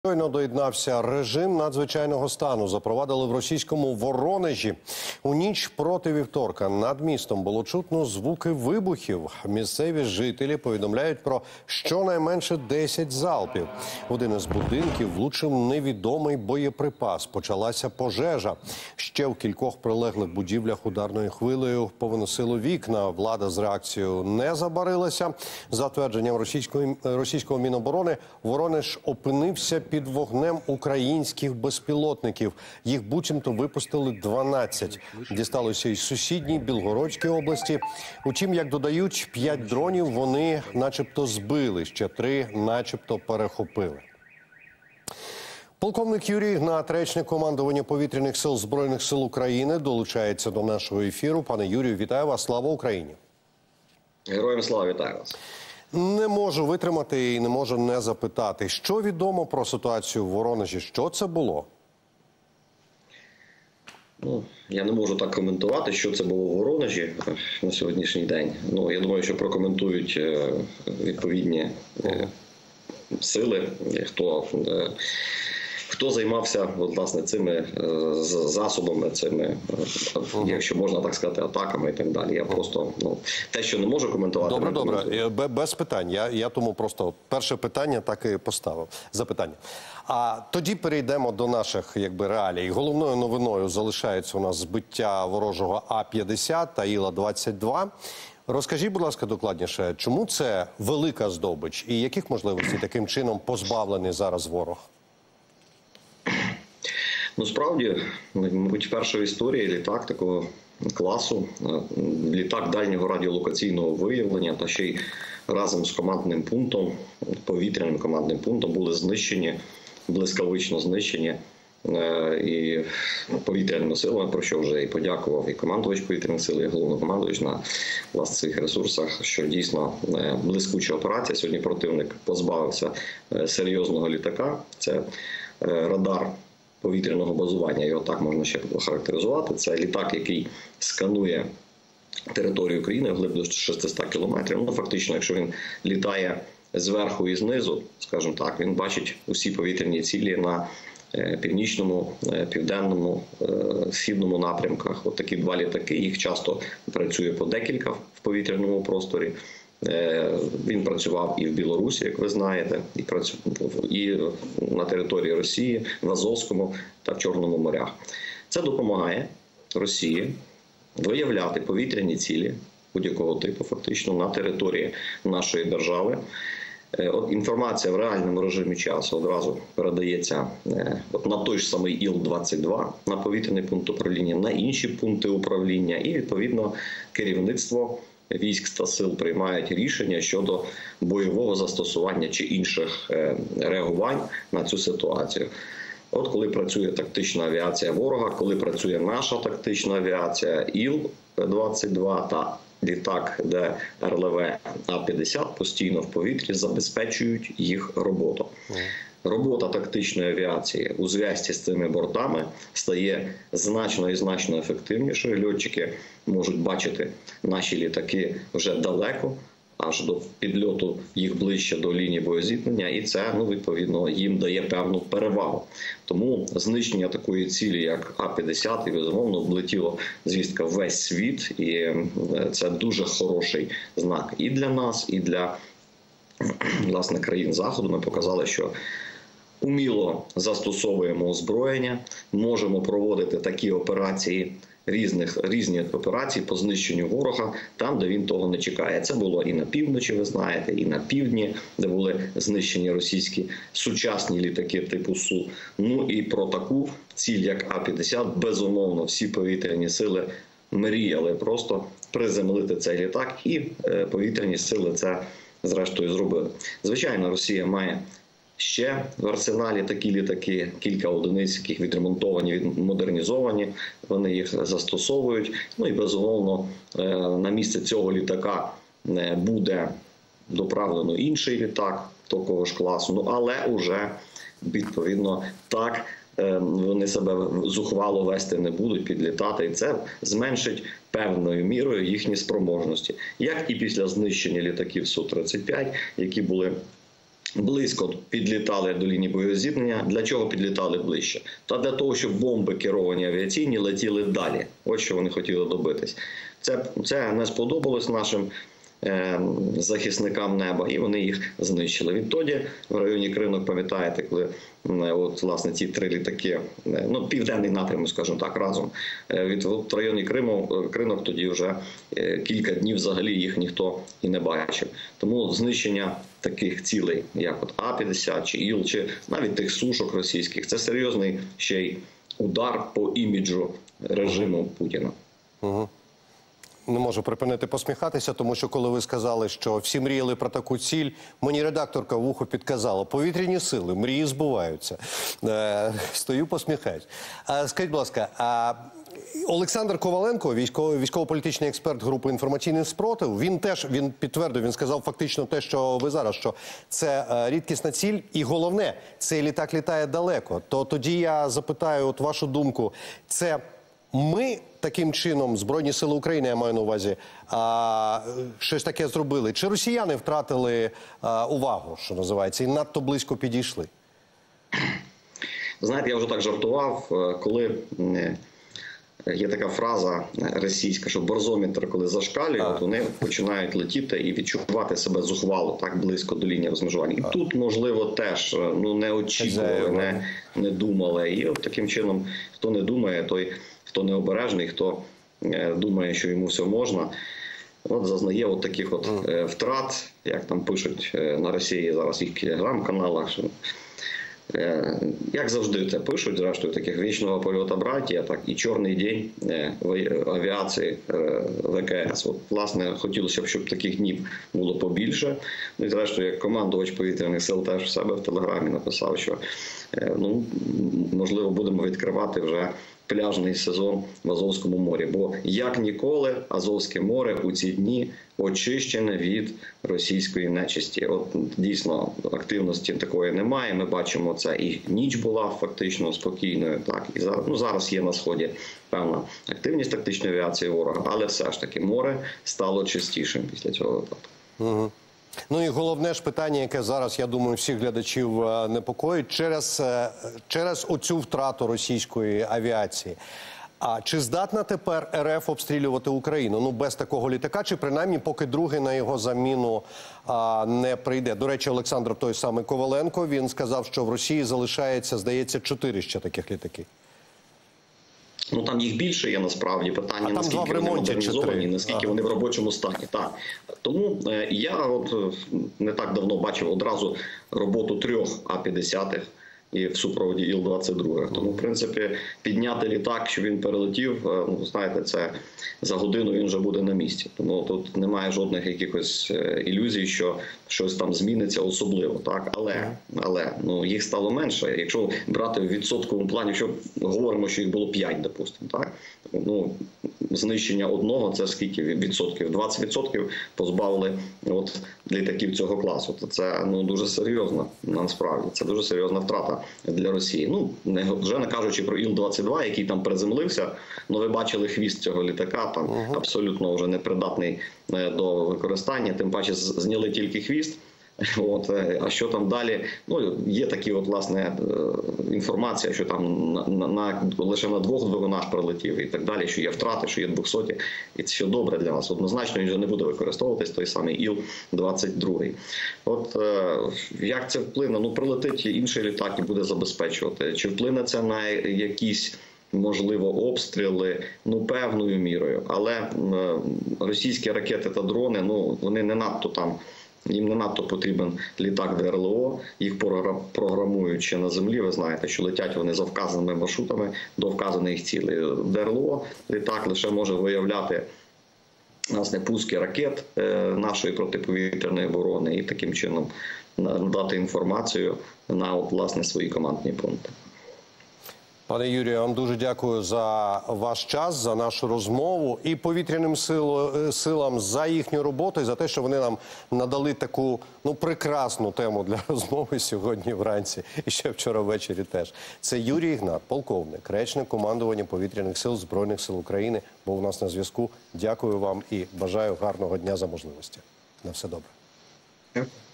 Щойно доєднався. Режим надзвичайного стану запровадили в російському Воронежі. У ніч проти вівторка над містом було чутно звуки вибухів. Місцеві жителі повідомляють про щонайменше 10 залпів. В один із будинків влучив невідомий боєприпас. Почалася пожежа. Ще в кількох прилеглих будівлях ударною хвилею повиносило вікна. Влада з реакцією не забарилася. За твердженням російського Міноборони, Воронеж опинився під вогнем українських безпілотників. Їх буцімто випустили 12. Дісталося із сусідній Білгородській області. Утім, як додають, 5 дронів вони начебто збили, ще 3 начебто перехопили. Полковник Юрій Ігнат, речник командування повітряних сил Збройних сил України, долучається до нашого ефіру. Пане Юрію, вітаю вас. Слава Україні! Героям слава, вітаю вас! Не можу витримати і не можу не запитати, що відомо про ситуацію в Воронежі? Що це було? Я не можу так коментувати, що це було в Воронежі на сьогоднішній день. Я думаю, що прокоментують відповідні сили, хто займався власне цими засобами, цими, якщо можна так сказати, атаками і так далі. Я просто те, що не можу коментувати. Добре, без питань. Я тому просто перше питання так і поставив. Запитання. А тоді перейдемо до наших реалій. Головною новиною залишається у нас збиття ворожого А-50 та Іла-22. Розкажіть, будь ласка, докладніше, чому це велика здобич і яких можливостей таким чином позбавлений зараз ворог? Справді, мабуть, вперше в історії літак такого класу, літак дальнього радіолокаційного виявлення та ще й разом з командним пунктом, повітряним командним пунктом були знищені, блискавично знищені і повітряними силами, про що вже і подякував і командувач повітряних сил, і головнокомандувач на своїх ресурсах, що дійсно блискуча операція. Сьогодні противник позбавився серйозного літака. Це радар повітряного базування, його так можна ще охарактеризувати. Це літак, який сканує територію України вглиб до 600 кілометрів. Фактично, якщо він літає зверху і знизу, скажімо так, він бачить усі повітряні цілі на північному, південному, східному напрямках. От такі 2 літаки, їх часто працює по декілька в повітряному просторі. Він працював і в Білорусі, як ви знаєте, і на території Росії, в Азовському та в Чорному морях. Це допомагає Росії виявляти повітряні цілі будь-якого типу, фактично, на території нашої держави. Інформація в реальному режимі часу одразу передається на той ж самий Іл-22, на повітряний пункт управління, на інші пункти управління і, відповідно, керівництво військ та сил приймають рішення щодо бойового застосування чи інших реагувань на цю ситуацію. От коли працює тактична авіація ворога, коли працює наша тактична авіація Іл-22 та літак ДРЛВ А-50 постійно в повітрі забезпечують їх роботу. Робота тактичної авіації у зв'язці з цими бортами стає значно ефективнішою. Льотчики можуть бачити наші літаки вже далеко, аж до підльоту їх ближче до лінії боєзіткнення, і це, відповідно, їм дає певну перевагу. Тому знищення такої цілі, як А-50, і, безумовно, облетіло звістка весь світ, і це дуже хороший знак і для нас, і для, власне, країн Заходу. Ми показали, що уміло застосовуємо озброєння, можемо проводити такі операції, різні операції по знищенню ворога там, де він того не чекає. Це було і на півночі, ви знаєте, і на півдні, де були знищені російські сучасні літаки типу Су. І про таку ціль, як А-50, безумовно, всі повітряні сили мріяли просто приземлити цей літак, і повітряні сили це, зрештою, зробили. Звичайно, Росія має ще в арсеналі такі літаки, кілька одиниць, яких відремонтовані, модернізовані, вони їх застосовують. І, безумовно, на місце цього літака буде доправлено інший літак такого ж класу, але вже, відповідно, так вони себе зухвало вести не будуть, підлітати, і це зменшить певною мірою їхні спроможності. Як і після знищення літаків Су-35, які були близько підлітали до лінії бойового зіткнення. Для чого підлітали ближче? Та для того, щоб бомби керовані авіаційні летіли далі. Ось що вони хотіли добитись. Це не сподобалось нашим захисникам неба, і вони їх знищили. Відтоді в районі Кринок, пам'ятаєте, коли власне ці 3 літаки, південний напрямок, скажімо так, разом, в районі Кринок тоді вже кілька днів взагалі їх ніхто і не бачив. Тому знищення таких цілей, як от А-50 чи ІЛ, чи навіть тих сушок російських, це серйозний ще й удар по іміджу режиму Путіна. Не можу припинити посміхатися, тому що коли ви сказали, що всі мріяли про таку ціль, мені редакторка в ухо підказала: повітряні сили, мрії збуваються. Стою, посміхаюсь. Скажіть, будь ласка, Олександр Коваленко, військово-політичний експерт групи «Інформаційний спротив», він підтвердив, він сказав фактично те, що ви зараз, що це рідкісна ціль, і головне, цей літак літає далеко. То тоді я запитаю, от вашу думку, це ми таким чином, Збройні сили України, я маю на увазі, щось таке зробили? Чи росіяни втратили увагу, що називається, і надто близько підійшли? Знаєте, я вже так жартував, коли є така фраза російська, що борзометр, коли зашкалює, вони починають летіти і відчувати себе зухвало так близько до лінії розмежування. І тут, можливо, теж не очікували, не думали. І от таким чином, хто не думає, той, хто необережний, хто думає, що йому все можна, от зазнає от таких от втрат, як там пишуть на Росії зараз їх телеграм-каналах, що як завжди це пишуть, зрештою, таких вічного польоту братія, так і чорний день авіації ВКС. От, власне, хотілося б, щоб таких днів було побільше. Ну і зрештою, як командувач повітряних сил теж в себе в Телеграмі написав, що можливо будемо відкривати вже пляжний сезон в Азовському морі. Бо як ніколи Азовське море у ці дні очищене від російської нечисті. От дійсно активності такої немає. Ми бачимо це, і ніч була фактично спокійною. Так і зараз є на сході певна активність тактичної авіації ворога, але все ж таки море стало чистішим після цього випадку. Ну і головне ж питання, яке зараз, я думаю, всіх глядачів непокоїть, через оцю втрату російської авіації. А чи здатна тепер РФ обстрілювати Україну? Без такого літака, чи принаймні поки другий на його заміну не прийде? До речі, Олександр, той самий Коваленко, він сказав, що в Росії залишається, здається, 4 ще таких літаки. Там їх більше є насправді. Питання, наскільки вони модернізовані, наскільки вони в робочому стані. Так. Тому я не так давно бачив одразу роботу 3 А-50-х і в супроводі Іл-22. Тому, в принципі, підняти літак, щоб він перелетів, знаєте, це за годину він вже буде на місці. Тому тут немає жодних якихось ілюзій, що щось там зміниться особливо. Так? Але їх стало менше. Якщо брати в відсотковому плані, якщо говоримо, що їх було 5, допустимо, так? Знищення одного – це скільки відсотків? 20% позбавили літаків цього класу. Це дуже серйозно, насправді. Це дуже серйозна втрата для Росії. Вже не кажучи про Іл-22, який там приземлився, ви бачили хвіст цього літака, там абсолютно вже непридатний до використання, тим паче зняли тільки хвіст. А що там далі? Є такі, власне, інформація, що там лише на 2 двигунах прилетів і так далі, що є втрати, що є 200, і це добре для нас. Однозначно, він вже не буде використовуватись, той самий Іл-22. Як це вплине? Прилетить інший літак і буде забезпечувати. Чи вплине це на якісь, можливо, обстріли? Певною мірою. Але російські ракети та дрони, вони не надто там, їм не надто потрібен літак ДРЛО, їх програмують ще на землі, ви знаєте, що летять вони за вказаними маршрутами до вказаних цілей. ДРЛО літак лише може виявляти, власне, пуски ракет нашої протиповітряної оборони і таким чином надати інформацію на, власне, свої командні пункти. Пане Юрію, я вам дуже дякую за ваш час, за нашу розмову і повітряним силам за їхню роботу і за те, що вони нам надали таку прекрасну тему для розмови сьогодні вранці і ще вчора ввечері теж. Це Юрій Ігнат, полковник, речник командування повітряних сил Збройних сил України, був у нас на зв'язку. Дякую вам і бажаю гарного дня за можливості. На все добре.